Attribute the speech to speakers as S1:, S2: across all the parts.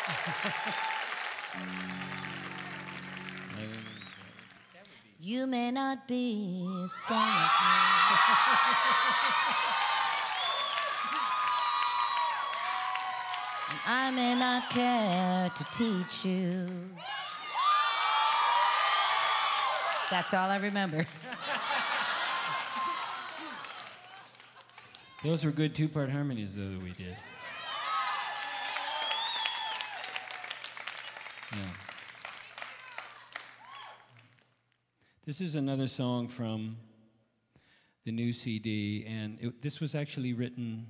S1: You may not be as strong as me. And I may not care to teach you. That's all I remember.
S2: Those were good two-part harmonies, though, that we did. Yeah. This is another song from the new CD, and this was actually written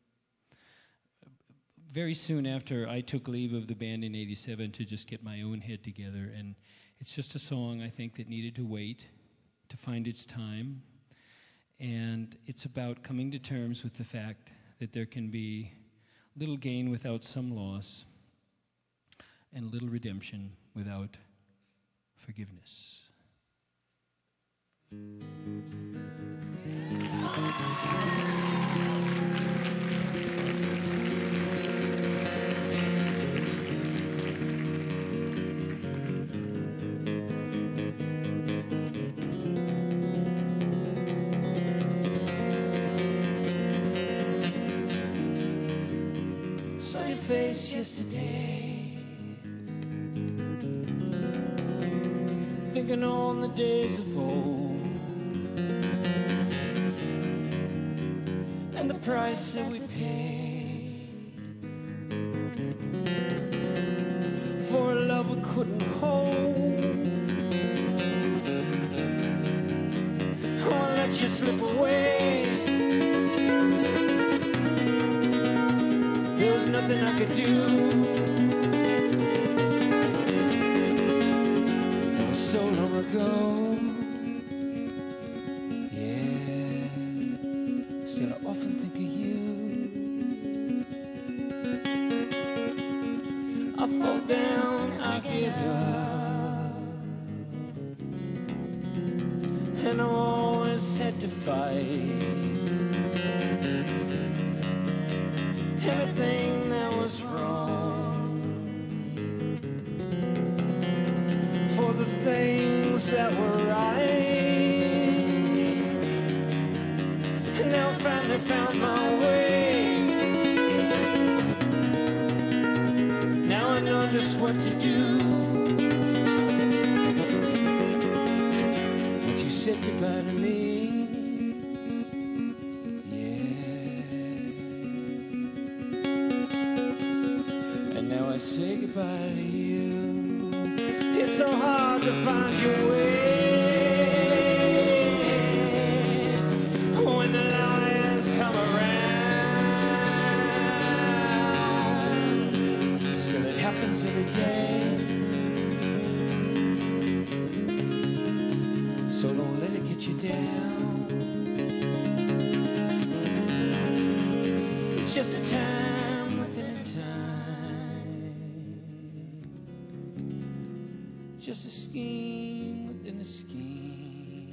S2: very soon after I took leave of the band in '87 to just get my own head together, and it's just a song, I think, that needed to wait to find its time, and it's about coming to terms with the fact that there can be little gain without some loss, and little redemption without forgiveness.
S3: Saw your face yesterday, thinking on the days of old and the price that we paid for a love we couldn't hold. Oh, I let you slip away. There was nothing I could do. That was so long ago. Still, I often think of you. I fall down, I give up, and I always had to fight everything that was wrong for the things that were right. And now I finally found my way. Now I know just what to do. Once you said goodbye to me, yeah. And now I say goodbye to you. It's so hard to find your way. Every day, so don't let it get you down. It's just a time within a time, just a scheme within a scheme,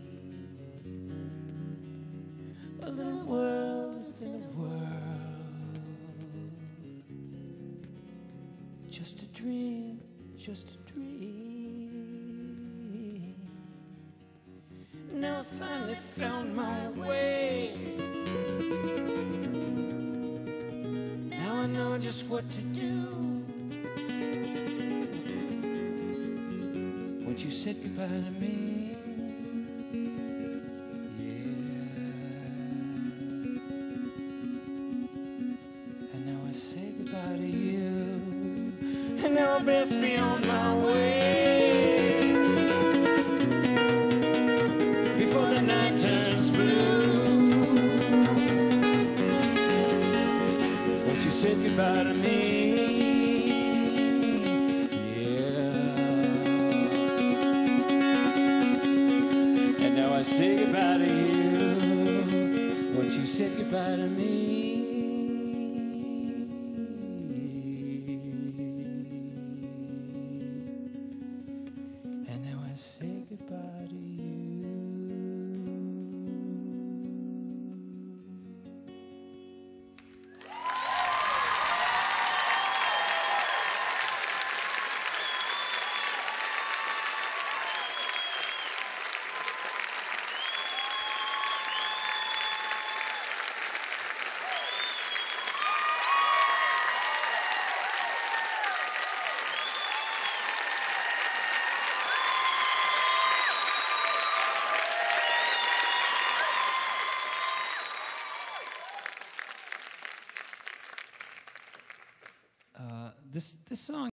S3: a little world within a world. Just a dream, just a dream. Now I finally found my way. Now I know just what to do. Once you said goodbye to me, yeah. And now I say goodbye to you. And now I best be on my way before the night turns blue. Won't you say goodbye to me? Yeah. And now I say goodbye to you. Won't you say goodbye to me? Say goodbye to you.
S2: this song